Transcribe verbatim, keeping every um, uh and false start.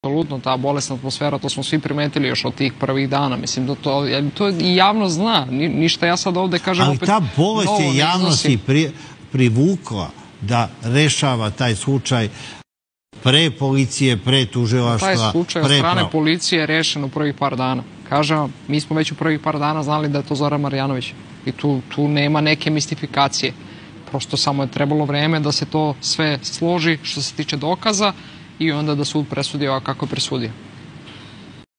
Apsolutno, ta bolesna atmosfera, to smo svi primetili još od tih prvih dana. Mislim da to, to i javno zna. Ništa ja sad ovde kažem opet... Ali ta bolest je javnosti privukla da rešava taj slučaj pre policije, pre tužilaštva, pre Taj slučaj od pravo. strane policije je rešen u prvih par dana. Kažem vam, mi smo već u prvih par dana znali da je to Zoran Marjanović. I tu, tu nema neke mistifikacije. Prosto samo je trebalo vreme da se to sve složi što se tiče dokaza i onda da sud presudi ovako kako je presudio.